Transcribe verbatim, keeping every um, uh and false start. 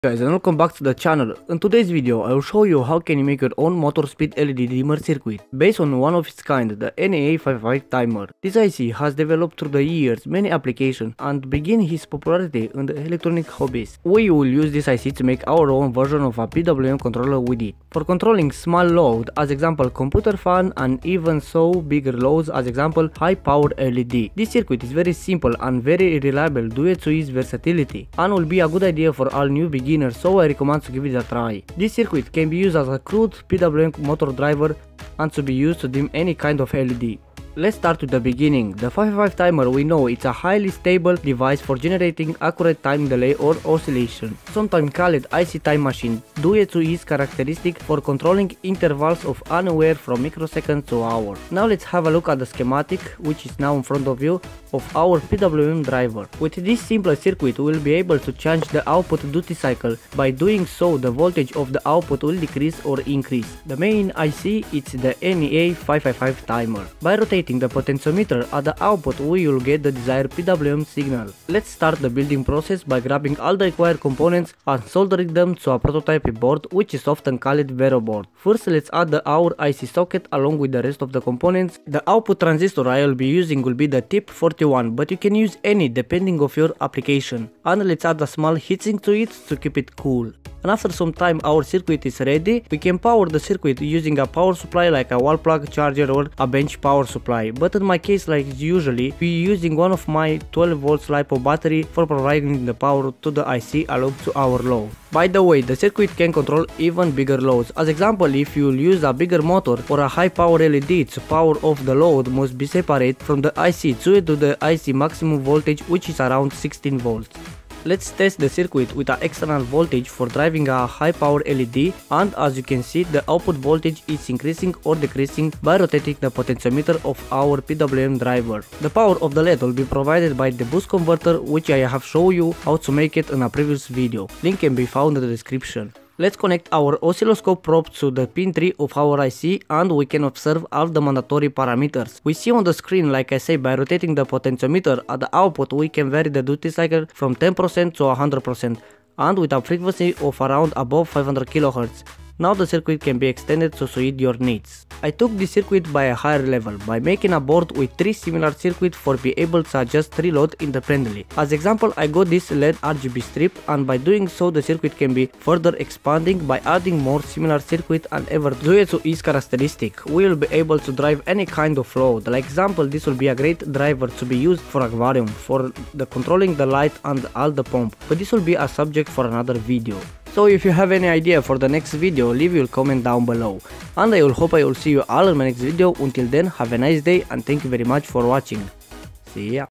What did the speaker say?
Guys, and welcome back to the channel. In today's video I will show you how can you make your own motor speed L E D dimmer circuit based on one of its kind, the N E five five five timer. This I C has developed through the years many applications and began his popularity in the electronic hobbies. We will use this I C to make our own version of a P W M controller with it, for controlling small load, as example computer fan, and even so bigger loads, as example high power L E D. This circuit is very simple and very reliable due to its versatility and will be a good idea for all new beginners, so I recommend to give it a try. This circuit can be used as a crude P W M motor driver and to be used to dim any kind of L E D. Let's start with the beginning. The five five five timer, we know it's a highly stable device for generating accurate time delay or oscillation, sometimes called I C time machine, due to its characteristic for controlling intervals of anywhere from microseconds to hours. Now let's have a look at the schematic, which is now in front of you, of our P W M driver. With this simple circuit we will be able to change the output duty cycle. By doing so, the voltage of the output will decrease or increase. The main I C is the N E five five five timer. By rotating the potentiometer at the output, we will get the desired P W M signal. Let's start the building process by grabbing all the required components and soldering them to a prototype board, which is often called Vero board. First, let's add the our I C socket along with the rest of the components. The output transistor I will be using will be the T I P forty-one, but you can use any depending of your application. And let's add a small heatsink to it to keep it cool. And after some time our circuit is ready, we can power the circuit using a power supply like a wall plug, charger, or a bench power supply. But in my case, like usually, we are using one of my twelve volts LiPo battery for providing the power to the I C along to our load. By the way, the circuit can control even bigger loads. As example, if you will use a bigger motor or a high power L E D, to power off the load must be separate from the I C due to the I C maximum voltage, which is around sixteen volts. Let's test the circuit with an external voltage for driving a high power L E D, and as you can see, the output voltage is increasing or decreasing by rotating the potentiometer of our P W M driver. The power of the L E D will be provided by the boost converter, which I have shown you how to make it in a previous video. Link can be found in the description. Let's connect our oscilloscope probe to the pin three of our I C and we can observe all the mandatory parameters. We see on the screen, like I say, by rotating the potentiometer at the output we can vary the duty cycle from ten percent to one hundred percent and with a frequency of around above five hundred kilohertz. Now the circuit can be extended to suit your needs. I took this circuit by a higher level by making a board with three similar circuits for be able to adjust three loads independently. As example, I got this L E D R G B strip, and by doing so the circuit can be further expanding by adding more similar circuit, and ever due to its characteristic we will be able to drive any kind of load. Like example, this will be a great driver to be used for aquarium, for the controlling the light and all the pump, but this will be a subject for another video. So if you have any idea for the next video, leave your comment down below. And I will hope I will see you all in my next video. Until then, have a nice day and thank you very much for watching. See ya.